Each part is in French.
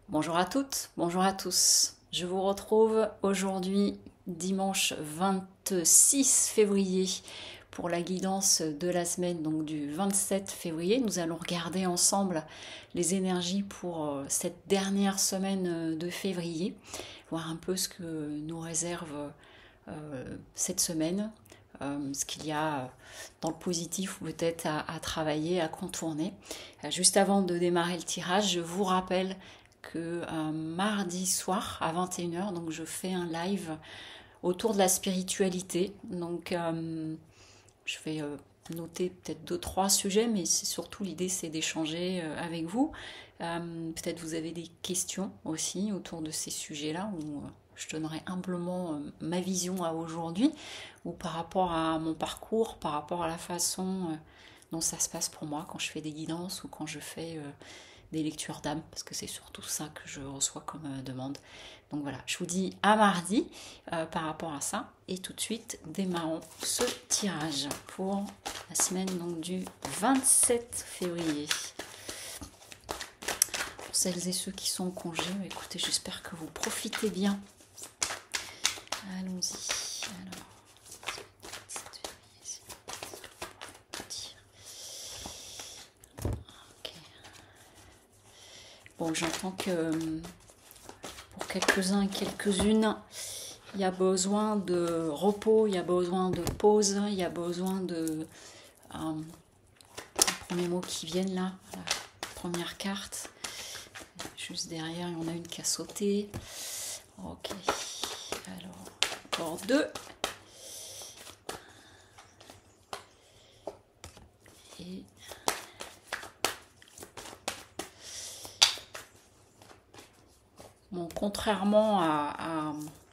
Bonjour à toutes, bonjour à tous. Je vous retrouve aujourd'hui dimanche 26 février pour la guidance de la semaine, donc du 27 février. Nous allons regarder ensemble les énergies pour cette dernière semaine de février, voir un peu ce que nous réserve cette semaine, ce qu'il y a dans le positif ou peut-être à travailler, à contourner. Juste avant de démarrer le tirage, je vous rappelle que mardi soir à 21h, donc je fais un live autour de la spiritualité. Donc je vais noter peut-être deux, trois sujets, mais c'est surtout l'idée c'est d'échanger avec vous. Peut-être vous avez des questions aussi autour de ces sujets-là, où je donnerai humblement ma vision à aujourd'hui, ou par rapport à mon parcours, par rapport à la façon dont ça se passe pour moi quand je fais des guidances ou quand je fais des lectures d'âme, parce que c'est surtout ça que je reçois comme demande. Donc voilà, je vous dis à mardi par rapport à ça. Et tout de suite, démarrons ce tirage pour la semaine donc, du 27 février. Pour celles et ceux qui sont en congé, écoutez, j'espère que vous profitez bien. Allons-y. Alors, bon, j'entends que pour quelques-uns et quelques-unes, il y a besoin de repos, il y a besoin de pause, il y a besoin de... les premiers mots qui viennent là, la première carte. Juste derrière, il y en a une qui a sauté. Ok. Alors, encore deux. Et... bon, contrairement à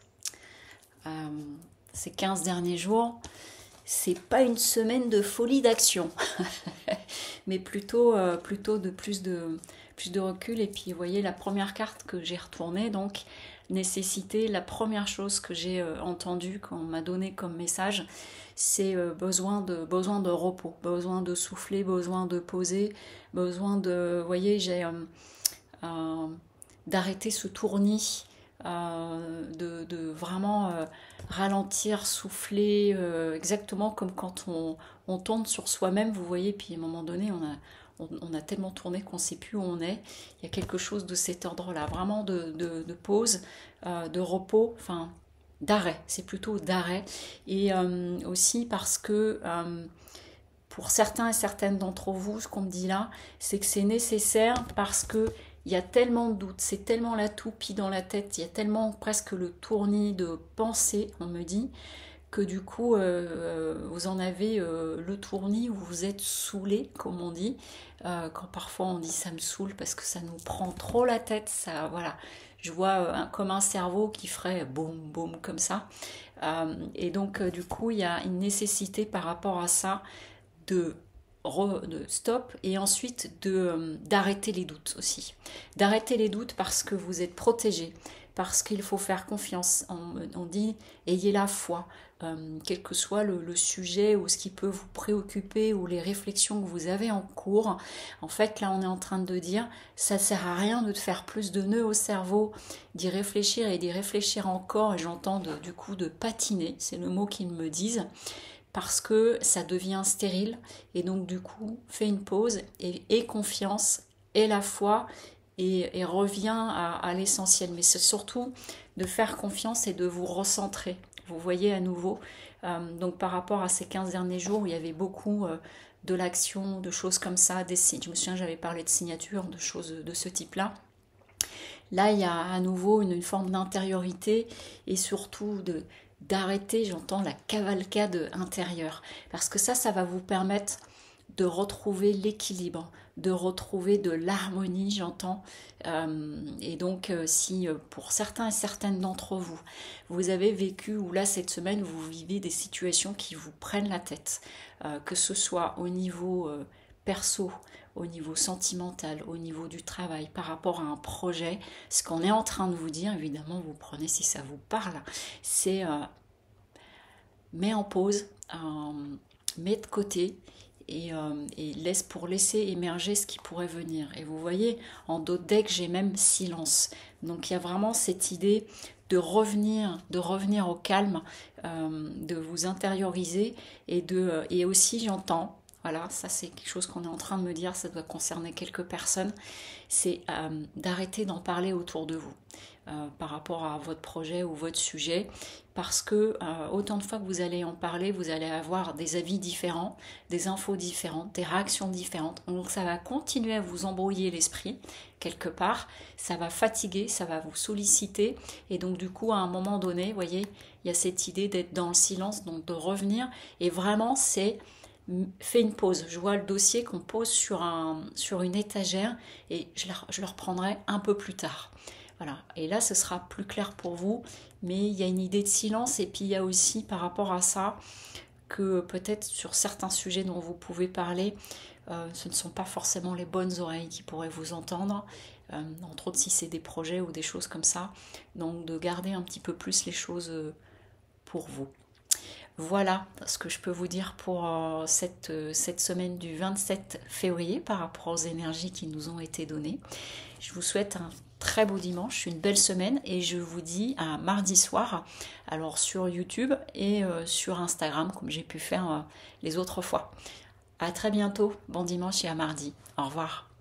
ces 15 derniers jours, c'est pas une semaine de folie d'action, mais plutôt de plus de recul. Et puis vous voyez la première carte que j'ai retournée, donc nécessité, la première chose que j'ai entendue, qu'on m'a donné comme message, c'est besoin de repos, besoin de souffler, besoin de poser, besoin de, vous voyez, j'ai d'arrêter ce tournis, de vraiment ralentir, souffler, exactement comme quand on tourne sur soi-même, vous voyez, puis à un moment donné, on a tellement tourné qu'on ne sait plus où on est. Il y a quelque chose de cet ordre-là, vraiment de pause, de repos, enfin d'arrêt, c'est plutôt d'arrêt. Et aussi parce que pour certains et certaines d'entre vous, ce qu'on me dit là, c'est que c'est nécessaire parce que il y a tellement de doutes, c'est tellement la toupie dans la tête, il y a tellement presque le tournis de pensée, on me dit, que du coup, vous en avez le tournis où vous êtes saoulé, comme on dit. Quand parfois on dit ça me saoule parce que ça nous prend trop la tête, ça, voilà. Je vois comme un cerveau qui ferait boum, boum, comme ça. Et donc, du coup, il y a une nécessité par rapport à ça de de stop et ensuite d'arrêter les doutes aussi. D'arrêter les doutes parce que vous êtes protégé, parce qu'il faut faire confiance. On dit ayez la foi, quel que soit le sujet ou ce qui peut vous préoccuper ou les réflexions que vous avez en cours. En fait, là, on est en train de dire ça sert à rien de te faire plus de nœuds au cerveau, d'y réfléchir et d'y réfléchir encore. Et j'entends du coup de patiner, c'est le mot qu'ils me disent, parce que ça devient stérile. Et donc du coup, fais une pause et confiance et la foi et reviens à l'essentiel. Mais c'est surtout de faire confiance et de vous recentrer. Vous voyez à nouveau, donc par rapport à ces 15 derniers jours où il y avait beaucoup de l'action, de choses comme ça, des signes. Je me souviens, j'avais parlé de signatures, de choses de ce type-là. Là, il y a à nouveau une forme d'intériorité et surtout d'arrêter, j'entends, la cavalcade intérieure. Parce que ça va vous permettre de retrouver l'équilibre, de retrouver de l'harmonie, j'entends. Et donc, si pour certains et certaines d'entre vous, vous avez vécu, ou là, cette semaine, vous vivez des situations qui vous prennent la tête, que ce soit au niveau perso, au niveau sentimental, au niveau du travail, par rapport à un projet, ce qu'on est en train de vous dire, évidemment, vous prenez si ça vous parle, c'est mets en pause, mets de côté et laisse pour laisser émerger ce qui pourrait venir. Et vous voyez, en d'autres decks, j'ai même silence. Donc il y a vraiment cette idée de revenir au calme, de vous intérioriser et aussi j'entends, voilà, ça c'est quelque chose qu'on est en train de me dire, ça doit concerner quelques personnes, c'est d'arrêter d'en parler autour de vous par rapport à votre projet ou votre sujet, parce que autant de fois que vous allez en parler, vous allez avoir des avis différents, des infos différentes, des réactions différentes. Donc ça va continuer à vous embrouiller l'esprit quelque part, ça va fatiguer, ça va vous solliciter, et donc du coup à un moment donné, vous voyez, il y a cette idée d'être dans le silence, donc de revenir, et vraiment c'est fait une pause. Je vois le dossier qu'on pose sur une étagère et je le reprendrai un peu plus tard. Voilà. Et là, ce sera plus clair pour vous, mais il y a une idée de silence et puis il y a aussi par rapport à ça que peut-être sur certains sujets dont vous pouvez parler, ce ne sont pas forcément les bonnes oreilles qui pourraient vous entendre, entre autres si c'est des projets ou des choses comme ça. Donc de garder un petit peu plus les choses pour vous. Voilà ce que je peux vous dire pour cette semaine du 27 février par rapport aux énergies qui nous ont été données. Je vous souhaite un très beau dimanche, une belle semaine et je vous dis à mardi soir, alors sur YouTube et sur Instagram comme j'ai pu faire les autres fois. À très bientôt, bon dimanche et à mardi. Au revoir.